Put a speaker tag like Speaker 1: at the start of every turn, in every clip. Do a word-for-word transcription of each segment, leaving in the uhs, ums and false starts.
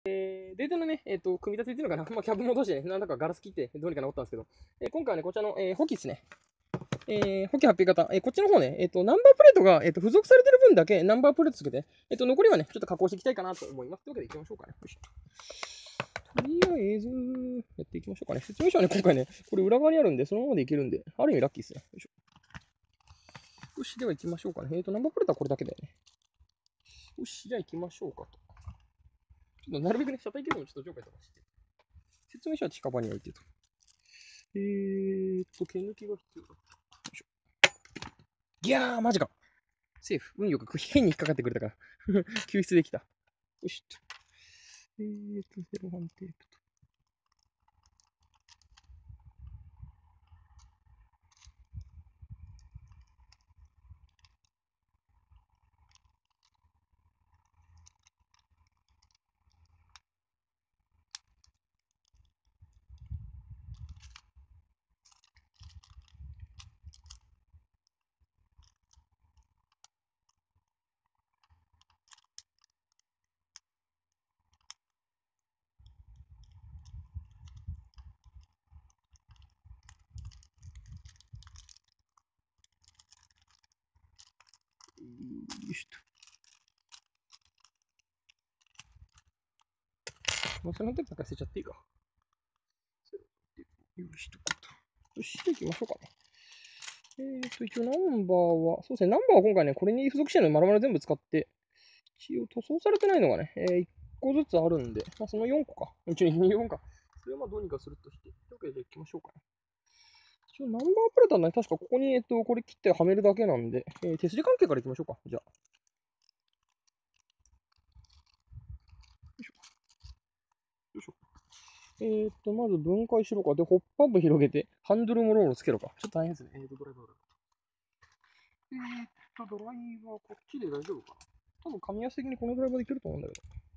Speaker 1: えー、データのね、えっ、と、組み立てっていうのかな、まあ、キャブ戻してね、なんだかガラス切って、どうにか直ったんですけど、えー今回はね、こちらの、えー、ホキですね。えー、補給発表型。えーこっちの方ね、えっ、と、ナンバープレートが、えっ、と、付属されてる分だけナンバープレートつけて、えっ、と、残りはね、ちょっと加工していきたいかなと思います。というわけで行きましょうかね。よいしょ。とりあえず、やっていきましょうかね。説明書はね、今回ね、これ裏側にあるんで、そのままでいけるんで、ある意味ラッキーですね。よいしょ。よし、では行きましょうかね。えっ、と、ナンバープレートはこれだけだよね。よし、じゃあ行きましょうかと。ちょっとなるべくね、車体距離もちょっと上下とかして、説明書は近場に置いてと。えーっと、毛抜きが必要だ。よいしょ。ギャー、マジか。セーフ。運よく変に引っかかってくれたから。救出できた。よしと。えーと、セロハンテープと。よしと。まあ、セロハンテープなんか捨てちゃっていいか。よしと。よし、行きましょうかね。えーと、一応ナンバーは、そうですね、ナンバーは今回ね、これに付属してるの丸々全部使って、一応塗装されてないのがね、えー、いっこずつあるんで、まあ、そのよんこか。一応よんか。それはまあどうにかするとして。というわけで、じゃあ行きましょうかね。一応ナンバープレートはね、確かここに、えっと、これ切ってはめるだけなんで、えー、手すり関係から行きましょうか。じゃあ。よいしょ。よいしょ。えーっと、まず分解しろか。で、ホップアップ広げて、ハンドルもロールつけろか。ちょっと大変ですね。えーっと、ドライバーだ。えーっと、ドライバーこっちで大丈夫かな。多分、紙安的にこのドライバーでいけると思うんだけ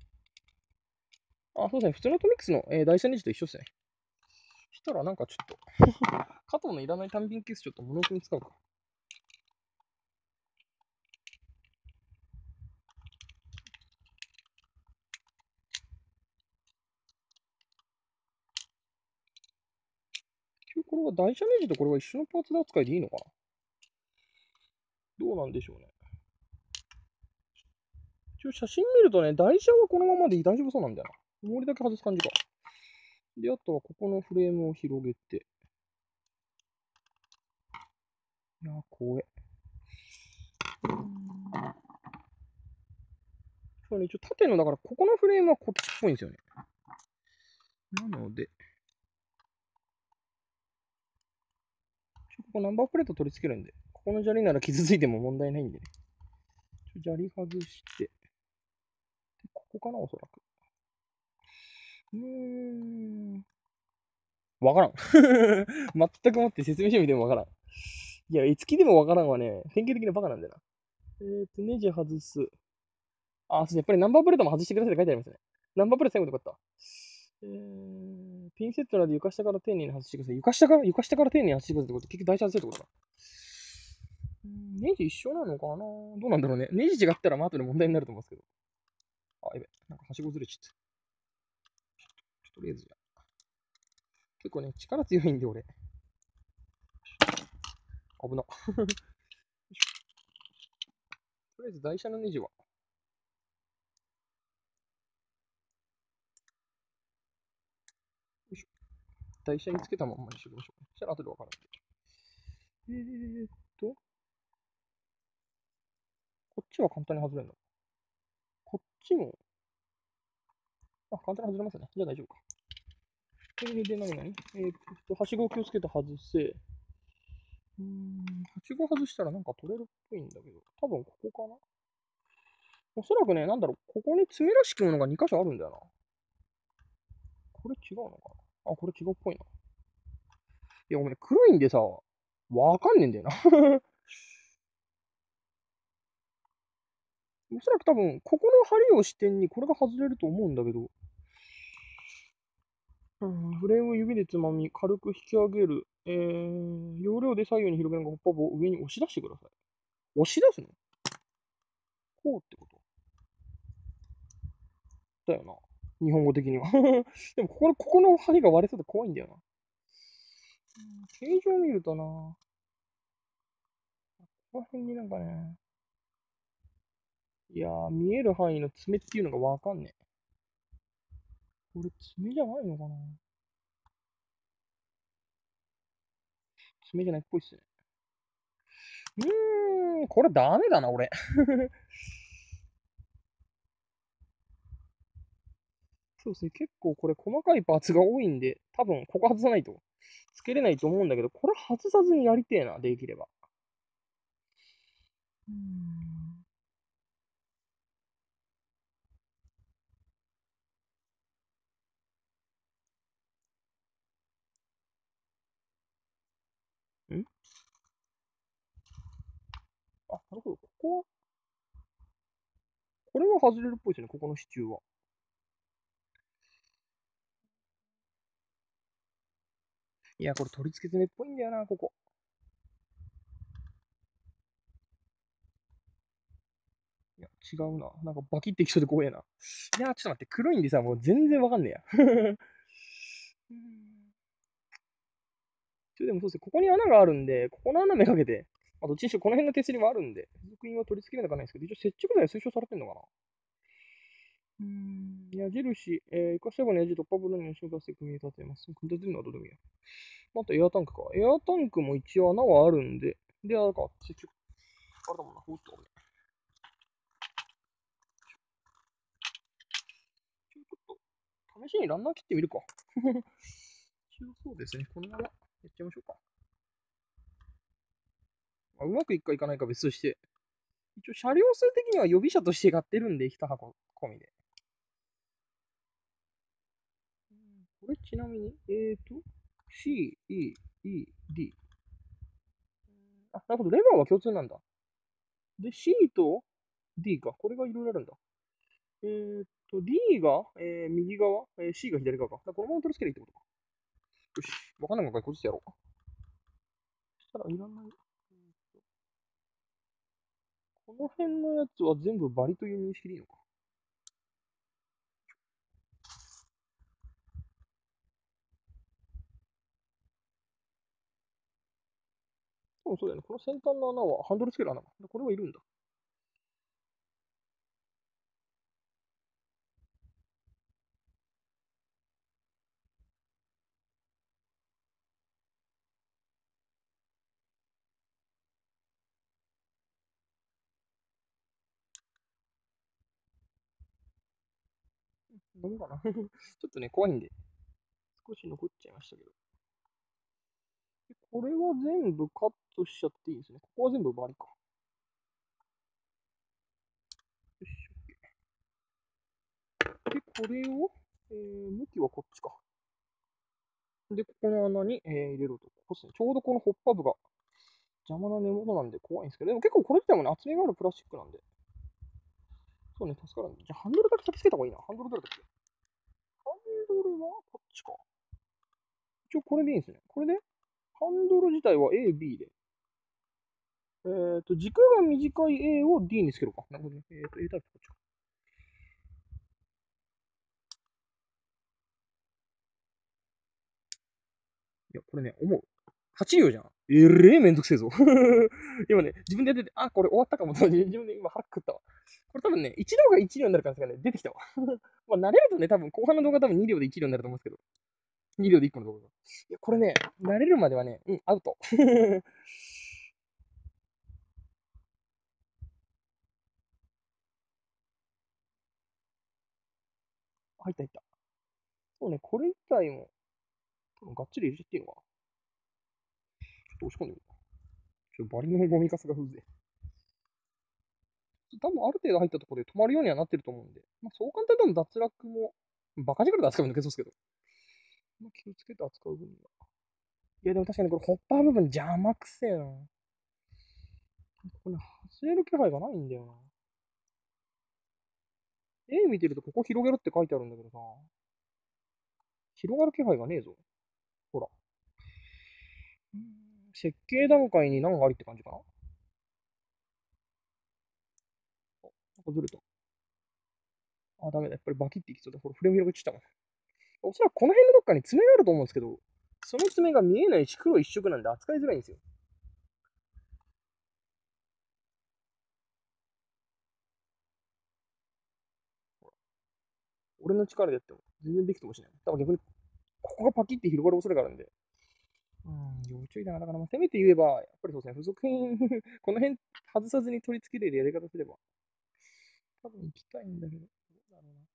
Speaker 1: ど。あ、そうですね。普通のトミックスの、えー、台車ネジと一緒ですね。したら、なんかちょっと加藤のいらない単品ケースちょっと物置に使うか。結局これは台車ネジとこれは一緒のパーツで扱いでいいのかな。どうなんでしょうね。一応写真見るとね、台車はこのままで大丈夫そうなんだよな。重りだけ外す感じか。で、あとはここのフレームを広げて。いやー、怖え。そうね、一応縦の、だからここのフレームはこっちっぽいんですよね。なので、ここナンバープレート取り付けるんで、ここの砂利なら傷ついても問題ないんでね。砂利外して、でここかな、おそらく。うーん。わからん。全くもって説明書見てもわからん。いや、いつきでもわからんわね。典型的なバカなんだよな。えーと、ネジ外す。あ、そうですね。やっぱりナンバープレートも外してくださいって書いてありますね。ナンバープレート最後でよかった。えー、ピンセットなど床下から丁寧に外してください。床下から床下から丁寧に外してくださいってこと、結局台車外せるってことか。ネジ一緒なのかな、どうなんだろうね。ネジ違ったらまあ後で問題になると思うんですけど。あ、やべ。なんかはしごずれちゃった。とりあえずじゃあ。結構ね、力強いんで俺。危な。とりあえず台車のネジは。よいしょ。台車につけたまんまにしておきましょう。そしたら後でわかるんで。えーっと、こっちは簡単に外れるの。こっちも、あ、簡単に外れますね。じゃあ大丈夫か。えー、で、何々えーっと、はしごを気をつけて外せ。うーん、はしご外したらなんか取れるっぽいんだけど、多分ここかな。おそらくね、なんだろう、ここに爪らしきものがに箇所あるんだよな。これ違うのかな。あ、これ違うっぽいな。いや、ごめん、黒いんでさ、わかんねえんだよな。おそらく多分、ここの針を支点にこれが外れると思うんだけど、うん、フレームを指でつまみ、軽く引き上げる。えー、要領で左右に広げるのがホップアップを上に押し出してください。押し出すのこうってことだよな。 日本語的には。でも、ここの、ここの針が割れそうで怖いんだよな。うん、形状を見るとな、この辺になんかね、いやー、見える範囲の爪っていうのがわかんねえ。これ爪じゃないのかな。爪じゃないっぽいっすね。うーん、これダメだな、俺。そうですね、結構これ細かいパーツが多いんで、多分ここ外さないとつけれないと思うんだけど、これ外さずにやりてえな、できれば。うーん。んあ、なるほど。ここは、これは外れるっぽいですね、ここの支柱は。いや、これ取り付け爪っぽいんだよな、ここ。いや、違うな。なんかバキってきそうで怖えな。いや、ちょっと待って、黒いんでさ、もう全然わかんねえや。うーんちょでもそうですね、ここに穴があるんで、ここの穴めがけて、あと、チッシュ、この辺の手すりもあるんで、付属品は取り付けなきゃいけないんですけど、一応接着剤は推奨されてんのかな。うーん、矢印、えー、生かした後の矢印突破部分に後ろ出して組み立てます。組み立てるのはどうでもいいや。あとエアタンクか。エアタンクも一応穴はあるんで、で、あれか、接着、あれだもんな、おっと、ね、ちょっと、試しにランナー切ってみるか。一応そうですね、このままやっちゃいましょうか。まあ、うまくいくかいかないか別として、一応車両数的には予備車として買ってるんで、いち箱込みで。これちなみに、えーと、C、E、E、D。あ、なるほど、レバーは共通なんだ。で、C と D か。これがいろいろあるんだ。えーと、D が、えー右側、えー C が左側か。だからこのまま取り付けるってことか。よし。わかんないもんからこっちでやろう。そしたらいらない。この辺のやつは全部バリという認識でいいのか。多分そうだよね。この先端の穴はハンドルつける穴か。これはいるんだ。ダメかな。ちょっとね、怖いんで、少し残っちゃいましたけど。これは全部カットしちゃっていいんですね。ここは全部バリか。よし。で、これを、えー、向きはこっちか。で、ここの穴に、えー入れると。こうすね。ちょうどこのホッパブが邪魔な根元なんで怖いんですけど、でも結構これ自体もね、厚みがあるプラスチックなんで、そうね、助かるんで。じゃあハンドルだけ先つけた方がいいな。ハンドルどれだっけ。ハンドルはこっちか。一応これでいいんですね。これで、ハンドル自体は A、B で。えっ、ー、と、軸が短い A を D につけるか。なるほどね。えっ、ー、と、A タイプこっちか。いや、これね、思う。はち両じゃん。えれえめんどくせえぞ。今ね、自分でやってて、あ、これ終わったかもと、自分で今腹くくったわ。これ多分ね、いち両がいち両になる感じがね、出てきたわ。まあ、慣れるとね、多分後半の動画多分に両でいち両になると思うんですけど、に両でいっこの動画が。いや、これね、慣れるまではね、うん、アウト。入った入った。そうね、これ自体も、多分がっちり入れちゃっていいのかな。ちょっと押し込んでみるか。ちょっとバリのゴミカスがふぜ。多分ある程度入ったところで止まるようにはなってると思うんで、まあ、そう簡単に多分脱落も、バカ力で扱うの抜けそうですけど、まあ、気をつけて扱う分には。いや、でも確かにこれホッパー部分邪魔くせえな。これ外れる気配がないんだよな。絵見てるとここ広げろって書いてあるんだけどさ、広がる気配がねえぞ。ほら。設計段階に何がありって感じかな。あ、なんかずれた。 あ、ダメだ。やっぱりバキっていきそうだ。これフレーム広くちったもん。おそらくこの辺のどっかに爪があると思うんですけど、その爪が見えないし黒一色なんで扱いづらいんですよ。俺の力でやっても全然びくともしない。だから逆に、ここがパキって広がる恐れがあるんで。うん、要注意だな。だから、まあ、せめて言えば、やっぱりそうですね、付属品この辺外さずに取り付けれるやり方すれば、多分行きたいんだけど、どうだろうな。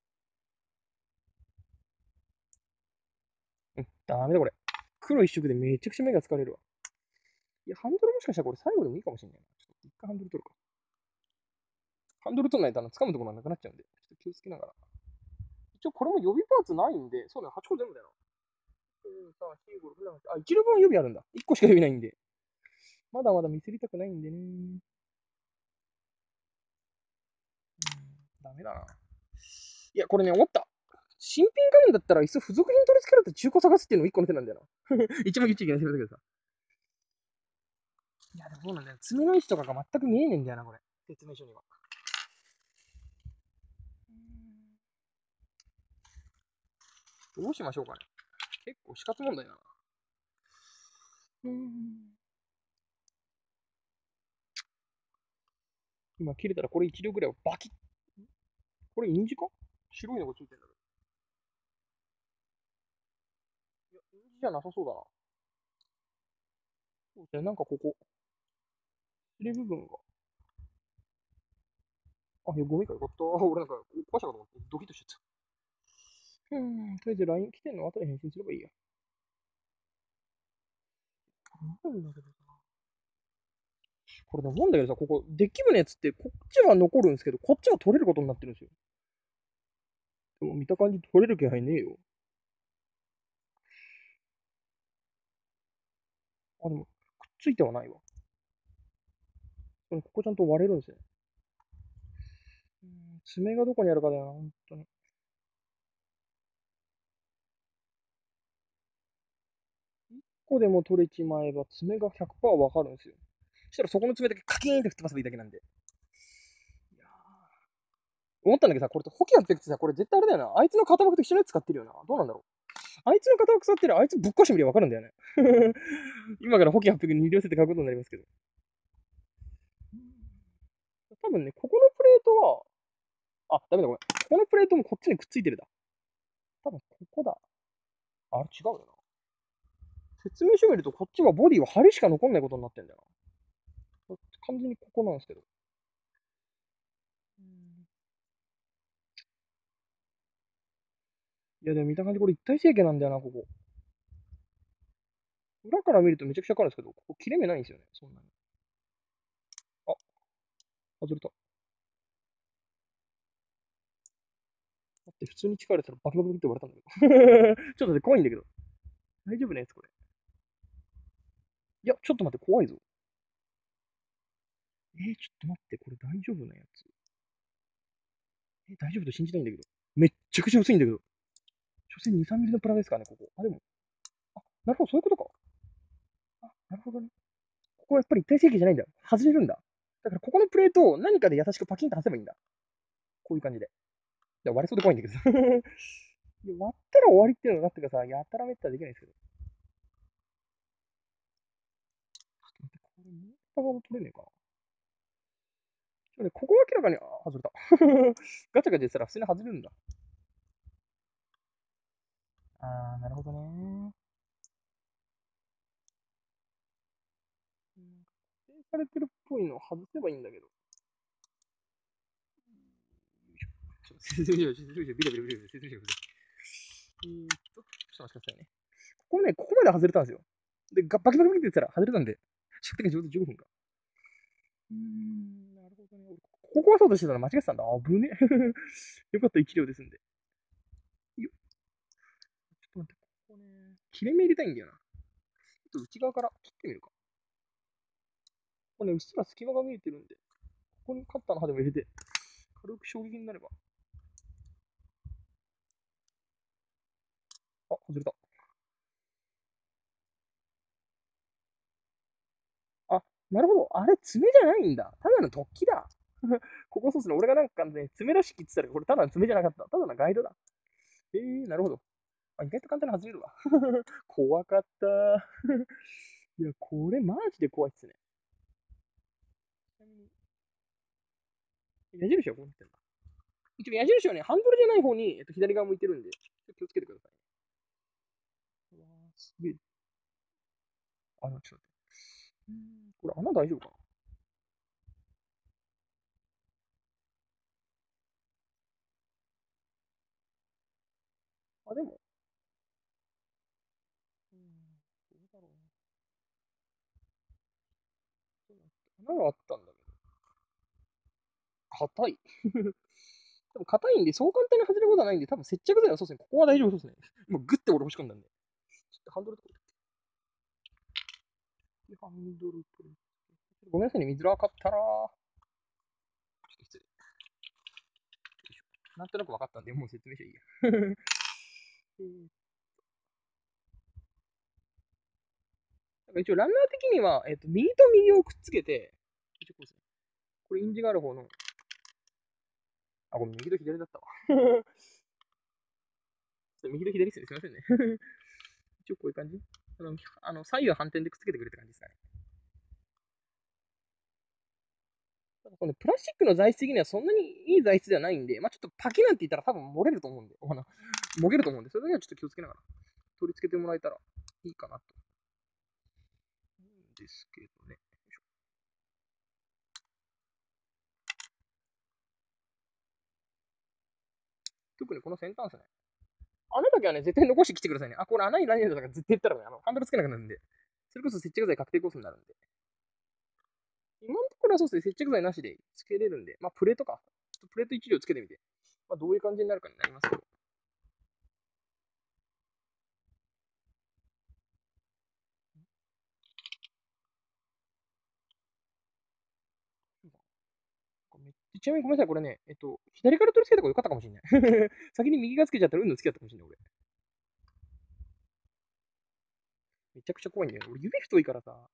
Speaker 1: うん、ダメだこれ。黒一色でめちゃくちゃ目が疲れるわ。いや、ハンドルもしかしたらこれ最後でもいいかもしれないな。ちょっと一回ハンドル取るか。ハンドル取らないとあの掴むところがなくなっちゃうんで、ちょっと気をつけながら。一応これも予備パーツないんで、そうだよ、はちこ全部だよな。うん、さあ、よん、ご、ろく、なな、あ、いち両分予備あるんだ。いっこしか予備ないんで。まだまだ見せりたくないんでね。うん、ダメだな。いや、これね、思った。新品買うんだったら、いっそ付属品取り付けられて中古探すっていうのもいっこの手なんだよな。一番言っちゃいけないせめだけどさ。いや、でもそうなんだよ。爪の位置とかが全く見えねえんだよな、これ。説明書には。どうしましょうかね。結構死活問題だな。うん。今切れたらこれいち両ぐらいをバキッ。これ印字か白いのがついてんだけど。いや、印字じゃなさそうだな。そうですね、なんかここ、切れ部分が。あ、いや、ゴミかよかった。俺なんか、壊したかと思って、ドキッとしちゃった。うん、とりあえず ライン 来てんの後で返信すればいいや。なんだけどさ。これね、思うんだけどさ、ここ、デッキ部のやつって、こっちは残るんですけど、こっちは取れることになってるんですよ。でも見た感じ取れる気配ねえよ。あ、でも、くっついてはないわ。でもここちゃんと割れるんですよ。うん、爪がどこにあるかだよな、本当に。いっこでも取れちまえば爪がひゃくパーセントわかるんですよ。そしたらそこの爪だけカキーンって吹っ飛ばせばいいだけなんで。いや思ったんだけどさ、これとホキやってってさ、これ絶対あれだよな。あいつの型枠と一緒のやつ使ってるよな。どうなんだろう。あいつの型枠使ってる、あいつぶっ壊してみりゃわかるんだよね。今からホキはっぴゃくに両せて買うことになりますけど。多分ね、ここのプレートは、あ、ダメだ、ごめん。このプレートもこっちにくっついてるだ。多分ここだ。あれ違うよな。説明書を見るとこっちはボディは針しか残んないことになってんだよな。完全にここなんですけど。いや、でも見た感じこれ一体成形なんだよな、ここ。裏から見るとめちゃくちゃわかるんですけど、ここ切れ目ないんですよね、そんなに。あ、外れた。だって普通に力入れたらバキバキって割れたんだけど。ちょっと待って、怖いんだけど。大丈夫なやつこれ。いや、ちょっと待って、怖いぞ。えー、ちょっと待って、これ大丈夫なやつ。えー、大丈夫と信じたいんだけど。めっちゃくちゃ薄いんだけど。所詮に、さんミリのプラですかね、ここ。あ、でも。あ、なるほど、そういうことか。あ、なるほどね。ここはやっぱり一体成形じゃないんだよ。外れるんだ。だからここのプレートを何かで優しくパキンと外せばいいんだ。こういう感じで。いや、割れそうで怖いんだけどさ。いや割ったら終わりっていうのがあってかさ、やたらめったらできないですけど。ちょっと待って、これもう片側も取れねえかな。ちょね、ここ明らかに、あ、外れた。ガチャガチャしたら普通に外れるんだ。あー、なるほどね。うん、固定されてるっぽいのを外せばいいんだけど。ちょっと説明書、説明書、ビラビラビラビラ説明書ください。えーっと、ちょっと待ってくださいね。ここね、ここまで外れたんですよ。で、バキバキバキって言ったら外れたんで、尺的にちょうどじゅっぷんか。うーん、なるほどね。ここはそうとしてたら間違ってたんだ。あぶね。よかった、いち両ですんで。よちょっと待って、ここね、切れ目入れたいんだよな。ちょっと内側から切ってみるか。ここね、うっすら隙間が見えてるんで、ここにカッターの刃でも入れて、軽く衝撃になれば。あ、外れた。あ、なるほど。あれ、爪じゃないんだ。ただの突起だ。 ここそうですね。俺がなんかね、爪らしきって言ってたら、これただの爪じゃなかった。ただのガイドだ。えー、なるほど。あ、意外と簡単に外れるわ。怖かった。いや、これマジで怖いっすね。ちなみに、矢印はこうなってんだ。一応矢印はね、ハンドルじゃない方に、えっと、左側向いてるんで、気をつけてください。うわーすげえ。あ、ちょっと待って。うーん、これ穴大丈夫かな。あ、でも、うーん、どうだろうな。穴があったんだけど。硬い。でも硬いんで、そう簡単に外れることはないんで、多分接着剤はそうですね。ここは大丈夫そうですね。もうグッて俺押し込んだんで。ちょっとハンドルとか、ハンドルと、ごめんなさいね、見づらかったら、ちょっと失礼。なんとなく分かったんで、もう説明していいや。えーなんか一応、ランナー的には、えっと、右と右をくっつけて、一応こうですね。これ、印字がある方の、あ、ごめん、右と左だったわ。右と左ですね。すみませんね。一応こういう感じ。あの、あの左右反転でくっつけてくれって感じですかね。ただこのプラスチックの材質的にはそんなにいい材質ではないんで、まあちょっとパキなんて言ったら多分漏れると思うんで、お花、もげると思うんで、それだけはちょっと気をつけながら取り付けてもらえたらいいかなと。ですけどね。特にこの先端ですね。穴だけはね、絶対残してきてくださいね。あ、これ穴に何入れたか絶対言ったらね、あの、ハンドルつけなくなるんで。それこそ接着剤確定コースになるんで。今のところはそうですね、接着剤なしでつけれるんで、まあプレートか。ちょっとプレート一両つけてみて、まあどういう感じになるかになりますけど。めちなみにごめんなさい、これね、えっと、左から取り付けた方が良かったかもしれない。先に右がつけちゃったら、うんぬんつけちゃったかもしれない、俺。めちゃくちゃ怖いんだよね。俺、指太いからさ。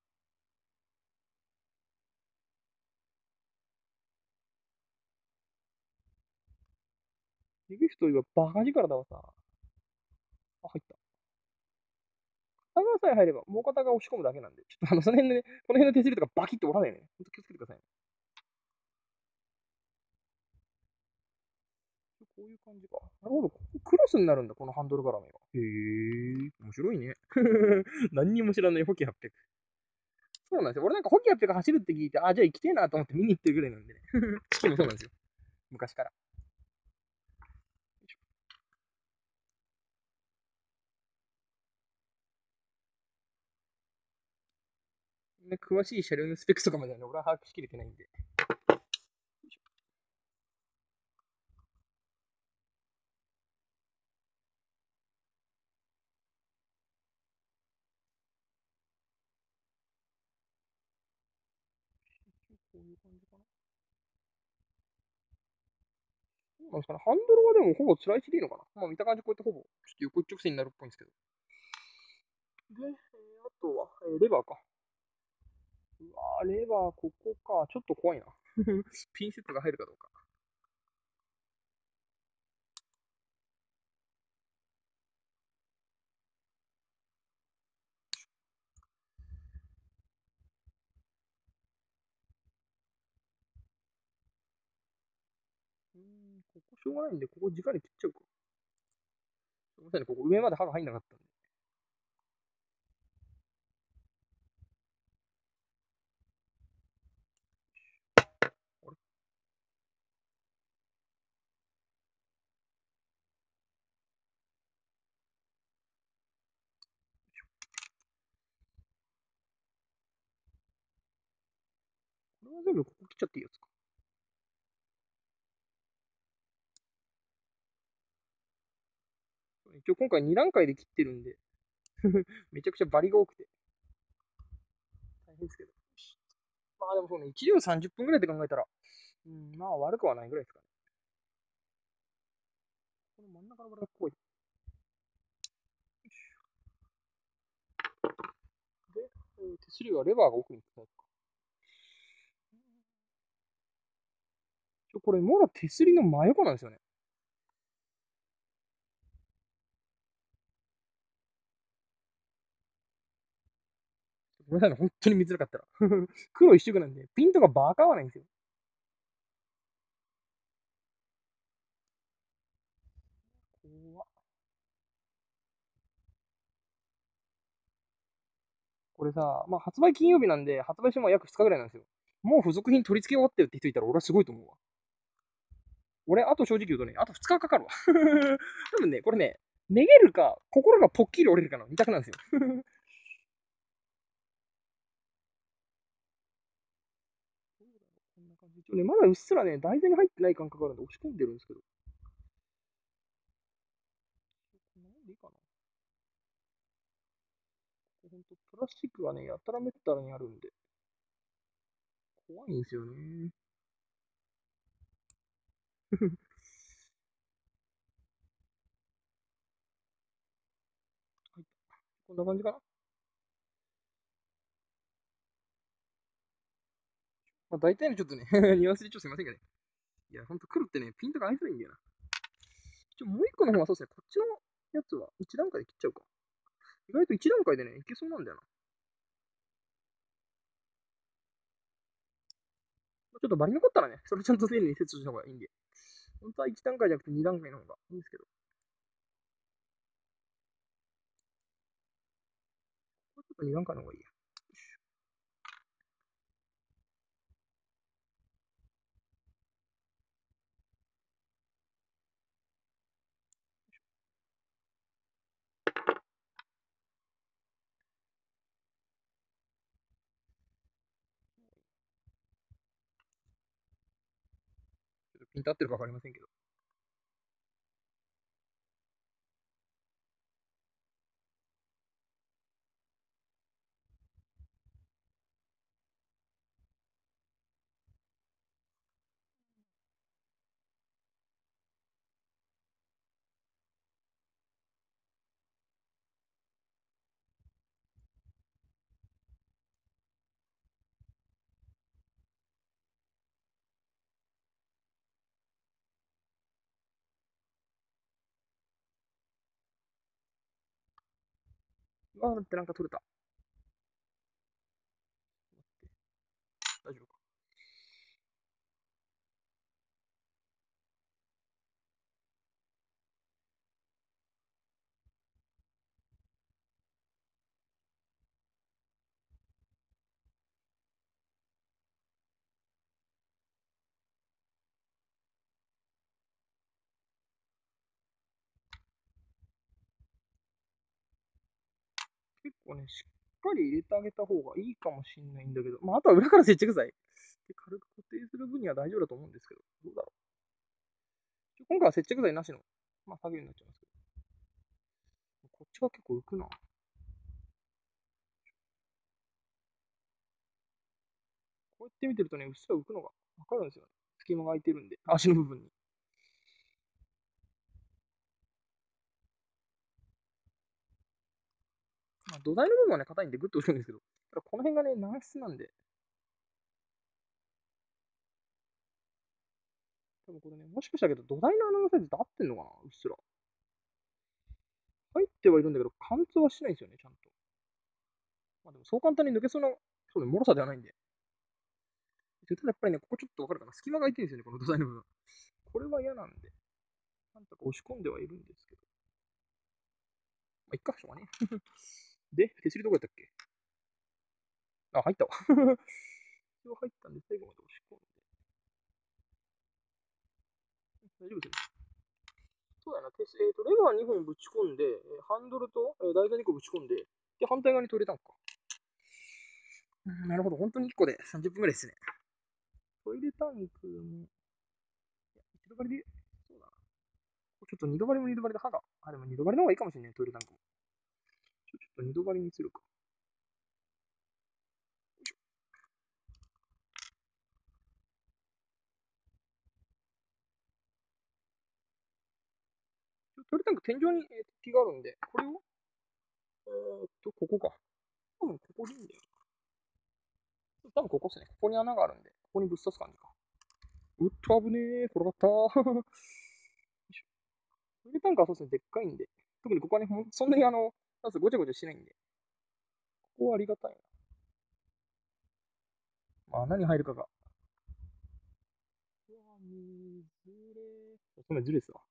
Speaker 1: 指太いはバカ力だわさ。あ、入った。片側さえ入れば、もう片側押し込むだけなんで。ちょっとあの、その辺でね、この辺の手すりとかバキッと折らないよね。ほんと気をつけてくださいね。こういう感じか。なるほど。ここクロスになるんだ、このハンドル絡みが。へえ、面白いね。何にも知らないホキはっぴゃく。そうなんですよ。俺なんかホキはっぴゃく走るって聞いて、あ、じゃあ行きてえなと思って見に行ってるぐらいなんでね。チキもそうなんですよ。昔から。ね、詳しい車両のスペックとかまではね、俺は把握しきれてないんで。こういう感じかな。そうなんですかね。ハンドルはでもほぼスライスでいいのかな。まあ見た感じこうやってほぼ、ちょっと横一直線になるっぽいんですけど。で、えーあとは、えーレバーか。うわー、レバー、ここか。ちょっと怖いな。ピンセットが入るかどうか。うーん、ここしょうがないんで、ここ直に切っちゃうか。すみませんね、ここ上まで刃が入んなかったんで。あれこれは全部ここ切っちゃっていいやつか。一応今回に段階で切ってるんで、めちゃくちゃバリが多くて大変ですけど。まあでもそうね、いち両さんじゅっぷんぐらいって考えたら、うん、まあ悪くはないぐらいですかね。この真ん中のバラが濃い。で、えー手すりはレバーが奥に行くタイプか。 これ、もろ手すりの真横なんですよね。ごめんなさいね、本当に見づらかったら。黒一色なんで、ピントがバカ合わないんですよ。怖っ。これさ、まあ発売金曜日なんで、発売しても約ふつかぐらいなんですよ。もう付属品取り付け終わってるって人いたら俺はすごいと思うわ。俺、あと正直言うとね、あとふつかかかるわ。多分ね、これね、めげるか、心がぽっきり折れるかの二択なんですよ。こんな感じ。一応ね、まだうっすらね、台座に入ってない感覚があるんで押し込んでるんですけど。なんでいいかな。ほんと、プラスチックがね、やたらめったらにあるんで、怖いんですよね。はい、こんな感じかな。まあ、大体のちょっとね、ニュアンスでちょっとすいませんがね。いや、ほんと黒ってね、ピントが合いづらいんだよな。ちょ、もう一個の方はそうですね、こっちのやつは一段階で切っちゃうか。意外と一段階でね、いけそうなんだよな。ちょっとバリ残ったらね、それちゃんと丁寧に設置した方がいいんで。本当は一段階じゃなくて二段階の方がいいんですけど。これちょっと二段階の方がいいや。ちょっとピント合ってるかわかりませんけど。あーってなんか取れた。大丈夫か。結構ね、しっかり入れてあげた方がいいかもしんないんだけど、まあ、あとは裏から接着剤で軽く固定する分には大丈夫だと思うんですけど、どうだろう。今回は接着剤なしの、まあ、作業になっちゃいますけど、こっちが結構浮くな。こうやって見てるとね、うっすら浮くのがわかるんですよね。隙間が空いてるんで、足の部分に。まあ、土台の部分はね、硬いんでグッと浮くんですけど、ただこの辺がね、軟質なんで、多分これね、もしかしたらけど、土台の穴のサイズって合ってんのかな、うっすら。入ってはいるんだけど、貫通はしないんですよね、ちゃんと。まあでも、そう簡単に抜けそうな、そうね、脆さではないんで。ただやっぱりね、ここちょっとわかるかな。隙間が空いてるんですよね、この土台の部分。これは嫌なんで、なんとか押し込んではいるんですけど。まあ、一箇所はね。で、手すりどこやったっけ。あ、入ったわ。一応入ったんで、最後まで押し込んで。大丈夫です。そうだな、手すえーと、レバーにほんぶち込んで、えーハンドルと、えー台座にこぶち込んで、で、反対側に取れたのか。うん、なるほど、本当にいっこでさんじゅっぷんぐらいですね。トイレタンクも、いや、一度張りで、そうだな。ちょっと二度張りも二度張りで刃が。あ、でも二度張りの方がいいかもしれない、トイレタンクも。ちょっと二度張りにするか。トイレタンク天井に、えー突起があるんで、これを、えーっと、ここか。多分ここでいいんだよ。多分ここですね。ここに穴があるんで、ここにぶっ刺す感じか。 うっと危ねえ。転がったー。よいしょ。トイレタンクはそうですね、でっかいんで。特にここはね、ほんそんなにあの、なんせごちゃごちゃしてないんで。ここはありがたいな。まあ、何入るかが。うわ、水れ。そんなずれっすわ。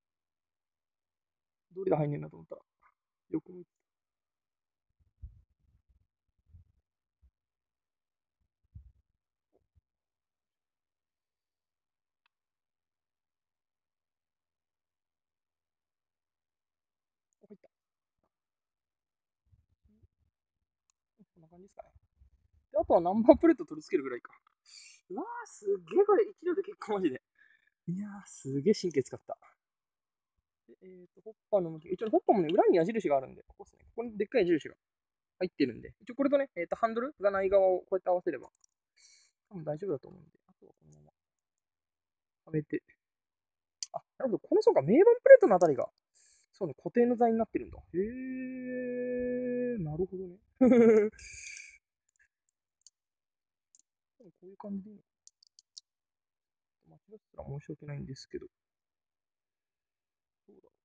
Speaker 1: どれが入んねんなと思ったら。よく見て。入った。こんな感じですかね。で、あとはナンバープレート取り付けるぐらいか。うわー、すっげえこれ、一度で結構マジで。いやー、すげえ神経使った。で、えっ、ー、と、ホッパーの向き、一応ホッパーもね、裏に矢印があるんで、ここですね。ここにでっかい矢印が入ってるんで、一応これとね、えっ、ー、と、ハンドルがない側をこうやって合わせれば、多分大丈夫だと思うんで、あとはこのままはめて、あ、なるほど、このそうか、名板プレートのあたりが、そうね、固定の材になってるんだ。へー、なるほどね。こういう感じでいいの。間違ったら申し訳ないんですけど、どうだろ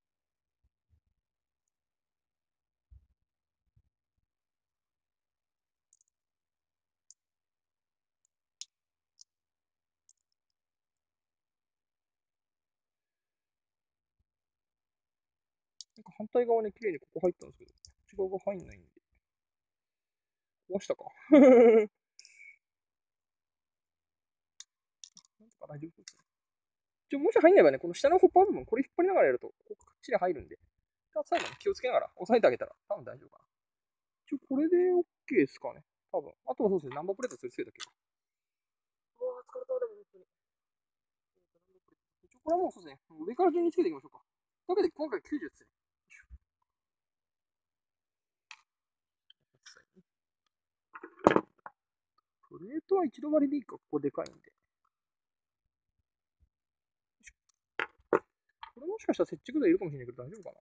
Speaker 1: う。なんか反対側ね、綺麗にここ入ったんですけど、こっち側が入んないんで、壊したか。なんとか大丈夫ですね。一応もし入んない場合ね、この下のホッパー部分、これ引っ張りながらやると、ここかっちり入るんで、最後に気をつけながら押さえてあげたら、多分大丈夫かな。一応これで OK ですかね。多分。あとはそうですね、ナンバープレートするつけだけ。うわー、疲れた、でも本当に。一応これはもうそうですね、上から順につけていきましょうか。というわけで今回きゅうじゅうですね。プレートは一度割りでいいか、ここでかいんで。これもしかしたら接着剤いるかもしれないけど大丈夫かな。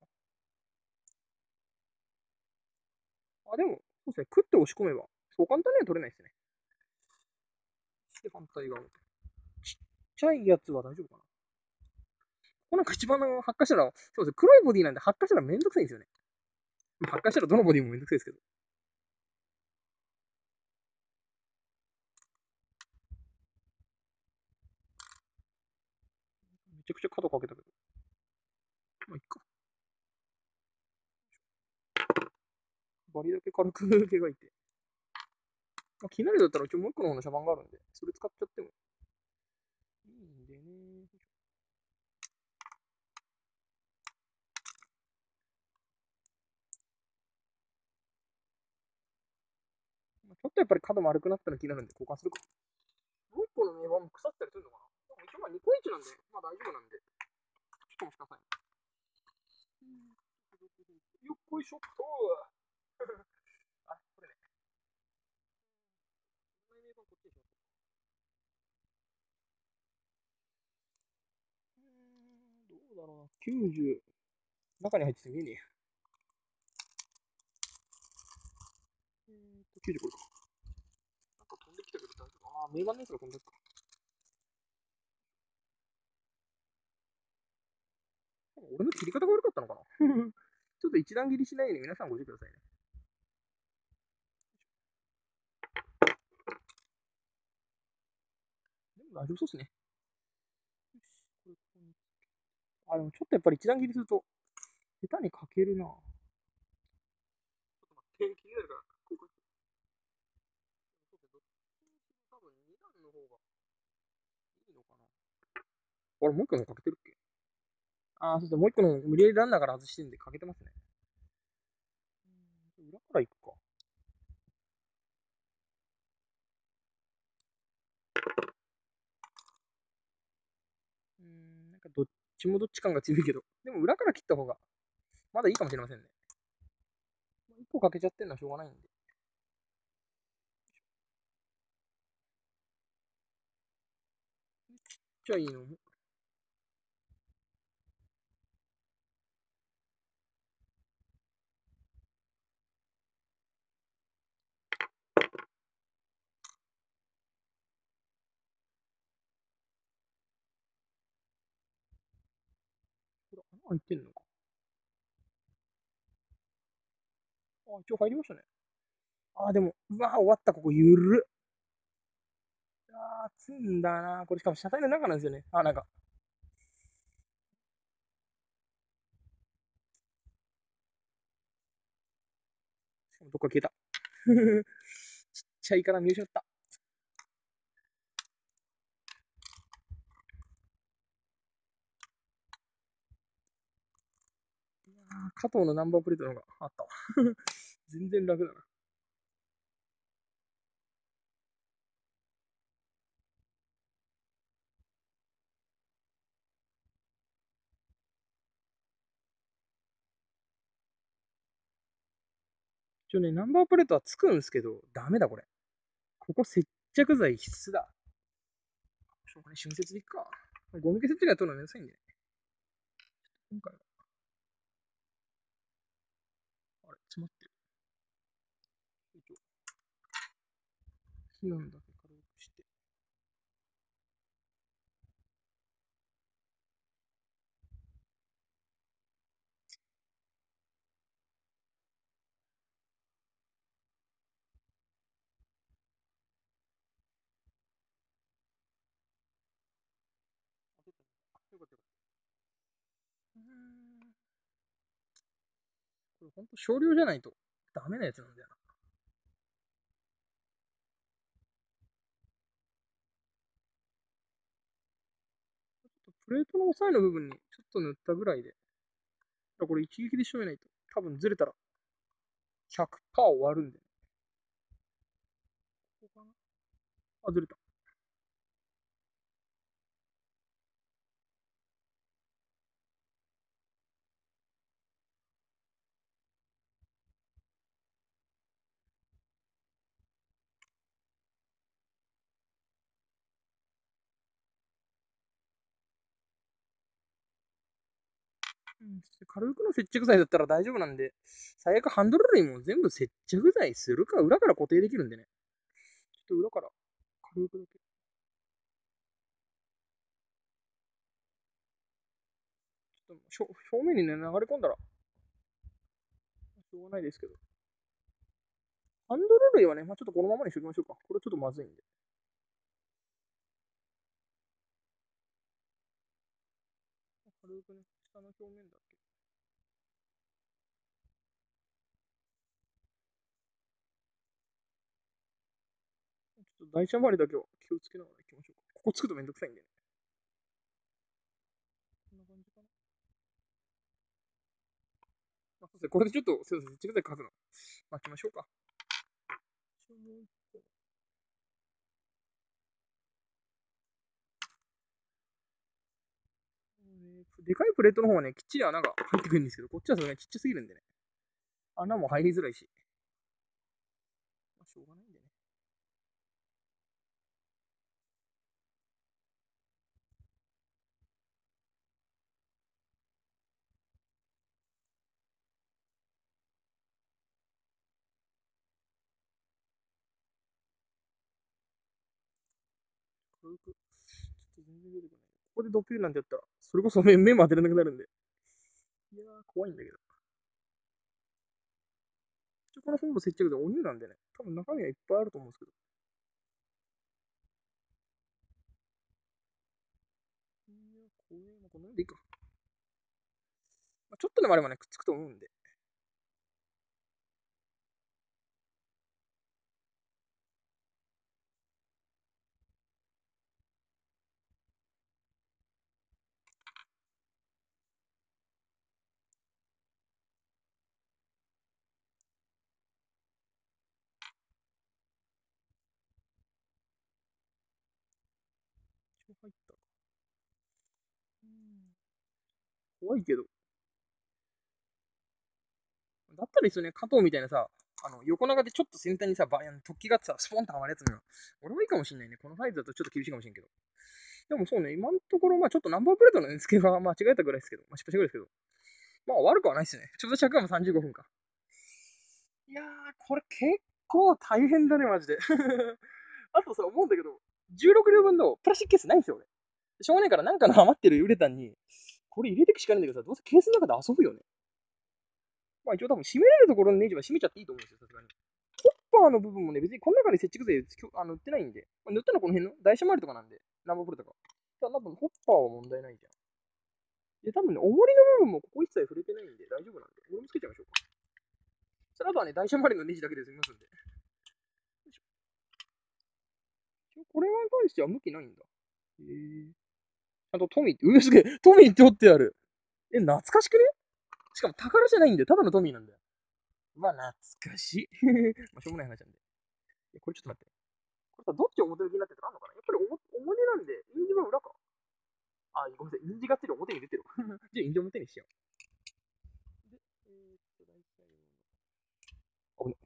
Speaker 1: あ、でも、そうですね、クッて押し込めば、そう簡単には取れないですね。で、反対側。ちっちゃいやつは大丈夫かな。ここなんか一番の発火したら、そうですね、黒いボディなんで発火したらめんどくさいんですよね。発火したらどのボディもめんどくさいですけど。めちゃくちゃ角かけたけど。まあ、いっか。バリだけ軽く描いて。まあ、気になるだったら、うちもう一個の方のシャバンがあるんで、それ使っちゃってもいいんでね。まあ、ちょっとやっぱり角丸くなったら気になるんで、交換するか。もう一個の名盤も腐ったりするのかな。でも一応まあにこいちなんで、まあ大丈夫なんで、ちょっともしください。よっこいしょっと。あ、これね。名盤こっちにしましょう。うーん、どうだろうな。きゅうじゅう。中に入ってて見えねえや。えーっと、きゅうじゅうこれか。なんか飛んできたけど大丈夫。ああ、名盤のやつが飛んでくか。俺の切り方が悪かったのかな。ちょっと一段切りしないように皆さんご注意くださいね。でも大丈夫そうですね。よし、これここに。あ、でもちょっとやっぱり一段切りすると、下手にかけるな。ちょっと待って、気になるから、こうか。そうですね、どっちにしろ多分に段の方がいいのかな。あれ、もう一個のかけてるっけ。ああ、そうですね、もう一個の無理やりランナーから外してるんでかけてますね。うん、裏から行くか。うん、なんかどっちもどっち感が強いけど。でも裏から切った方がまだいいかもしれませんね。一個かけちゃってんのはしょうがないんで。じゃあいいの。 入ってんのか。あ、一応入りましたね。あ、でも、うわ、終わった、ここ、ゆるっ。あー、積んだな。これしかも車体の中なんですよね。あ、なんか。しかもどっか消えた。ちっちゃいから見失った。あ加藤のナンバープレートの方があったわ。全然楽だな。一応ね、ナンバープレートはつくんですけど、ダメだこれ。ここ接着剤必須だ。しょうがね、春節でいっか。ゴム消接着剤取るのめんどくさいんでね。今回は。あれ、詰まってる。避難だけ軽くして。よかったよかった。うーん。これほんと少量じゃないとダメなやつなんだよな。ちょっとプレートの押さえの部分にちょっと塗ったぐらいで。これ一撃で仕留めないと。多分ずれたらひゃくパーセント終わるんで。ここかなあ、ずれた。うん、軽くの接着剤だったら大丈夫なんで、最悪ハンドル類も全部接着剤するか、裏から固定できるんでね。ちょっと裏から軽くだけ。ちょっと表面にね、流れ込んだら、しょうがないですけど。ハンドル類はね、まあ、ちょっとこのままにしておきましょうか。これちょっとまずいんで。軽くね、下の表面だけ。ちょっと台車周りだけは気をつけながら行きましょうか。ここつくとめんどくさいんでね。こんな感じかな。まあ、そうですね。これでちょっと、すいません、接着剤書くの。巻きましょうか。でかいプレートの方はね、きっちり穴が入ってくるんですけど、こっちはそれがちっちゃすぎるんでね。穴も入りづらいし。まあ、しょうがないんでね。軽く。ちょっと全然出てこない。ここでドッピューなんてやったら、それこそ目目も当てられなくなるんで。いやー、怖いんだけど。一応この本部接着で鬼なんでね。多分中身はいっぱいあると思うんですけど。いや、これ、まあ、この辺でいいか。まあ、ちょっとでもあればね、くっつくと思うんで。一応入ったか。うん。怖いけど。だったらいいっすよね、加藤みたいなさ、あの横長でちょっと先端にさ、バ突起があってさ、スポンとはまるやつの俺はいいかもしんないね。このサイズだとちょっと厳しいかもしれんけど。でもそうね、今のところ、まあちょっとナンバープレートの付けが間違えたぐらいですけど、まあ失敗したぐらいですけど、まあ悪くはないっすね。ちょっと尺はもうさんじゅうごふんか。いやー、これ結構大変だね、マジで。あとさ、思うんだけど、じゅうろく両分のプラスチックケースないんですよ、俺。しょうがないから、なんかの余ってるウレタンに、 これ入れてくしかないんだけどさ、どうせケースの中で遊ぶよね。まあ一応多分閉められるところのネジは閉めちゃっていいと思うんですよ、さすがに。ホッパーの部分もね、別にこの中に接着剤あの売ってないんで、まあ、塗ったのはこの辺の台車周りとかなんで、ナンバープレートが。多分ホッパーは問題ないじゃん。で、多分ね、重りの部分もここ一切触れてないんで大丈夫なんで、これもつけちゃいましょうか。それあとはね、台車周りのネジだけで済みますんで。よいしょ。これに関しては向きないんだ。へえ。ちゃんとトミーって、うえ、すげえ、トミーって折ってある。え、懐かしくね？しかも宝じゃないんだよ。ただのトミーなんだよ。まあ、懐かしい。まあ、しょうもない話なんで。いや、これちょっと待って。これさ、どっち表向きになってるかあるのかな？やっぱり表なんで、印字は裏か。あ、ごめんなさい。印字がっつり表に出てるわ。じゃあ、印字表にしよう。で、えー、っと、大体、あぶね。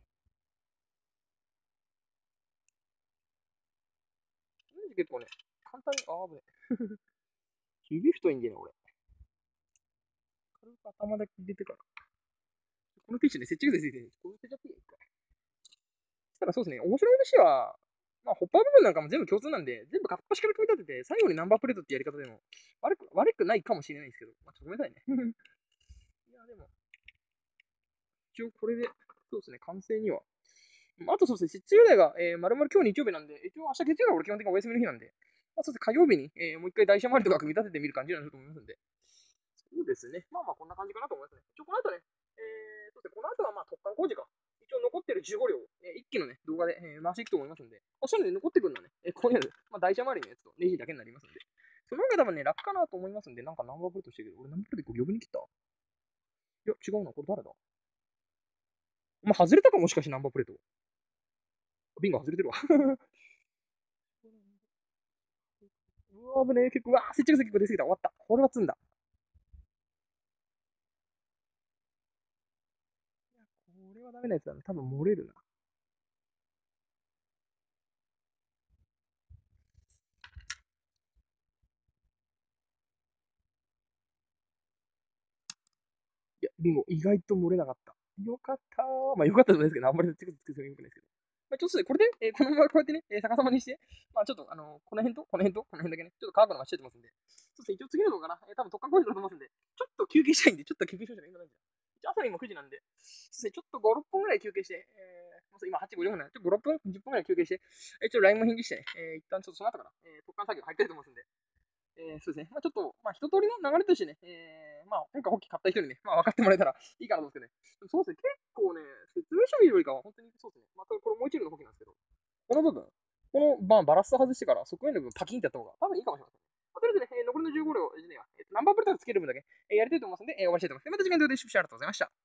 Speaker 1: 印字結構ね、簡単に、あ、危ね。指太いんだよな、俺。軽く頭だけ入れてから。このティッシュね、接着剤ついてるんです。これ捨てちゃっていいか。ただそうですね、面白い話は、まあ、ホッパー部分なんかも全部共通なんで、全部片っ端から組み立てて、最後にナンバープレートってやり方でも悪く悪くないかもしれないですけど、まあ、ちょっとごめんなさいね。いや、でも、一応これで、そうですね、完成には。あとそうですね、接着剤が、えー、丸々今日日曜日なんで、一応明日月曜日は俺基本的にお休みの日なんで、まあ、そうですね、火曜日に、えー、もう一回台車周りとか組み立ててみる感じになると思いますんで。そうですね。まあまあこんな感じかなと思いますね。一応この後ね、えー、そうですね、この後はまあ突貫工事か。一応残ってるじゅうご両、えー、一気のね、動画で、えー、回していくと思いますんで、まあ、そういうので残ってくるのはね、えー、ここにある、まあ台車周りのやつとネジだけになりますんで、その方が多分ね、楽かなと思いますんで、なんかナンバープレートしてるけど、俺ナンバープレート余分に切った？いや、違うな、これ誰だ？お前外れたかもしかしてナンバープレート。ビンゴ外れてるわ。うわ、危ねえ、結構、うわー、接着剤結構出すぎた。終わった。これは積んだ。いや、これはダメなやつだな。多分漏れるな。いや、ビンゴ、意外と漏れなかった。よかったー。まあよかったじゃないですけど、あんまり接着剤つけてもよくないですけど。まあ、ちょっとね、これで、えーこのままこうやってね、えー逆さまにして、まあちょっと、あのーこの辺と、この辺と、この辺だけね、ちょっと乾くのがしててますんで。そうですね、一応次の動画かな。えー多分特化工事だと思いますんで、ちょっと休憩したいんで、ちょっと休憩しましょうか。今何時だ？一応朝にもくじなんで、そうですね、ちょっとご、ろっぷんぐらい休憩して、えー、今はちじごじゅっぷんなんで、ちょっとご、ろっぷん、じゅっぷんぐらい休憩して、えー、ちょっと ライン も返事してね、えー、一旦ちょっとその後から、えー、特貫作業入りたいと思いますんで、えー、そうですね。まあちょっと、まあ一通りの流れとしてね、えー、まあ今回ホッキー買った人にね、まあ分かってもらえたらいいかなと思うんですけどね。そうですね、結構ね、説明書見るよりかは本当にそうですね。またこれもう一度のホッキーなんですけど、この部分、この、まあ、バラスト外してから側面の部分パキンってやった方が多分いいかもしれません。まあ、とりあえずね、えー残りのじゅうご両、えーナンバープレートつける分だけ、えーやりたいと思いますので、えー終わりたいと思います。でまた次回の動画でお会いしましょう。ありがとうございました。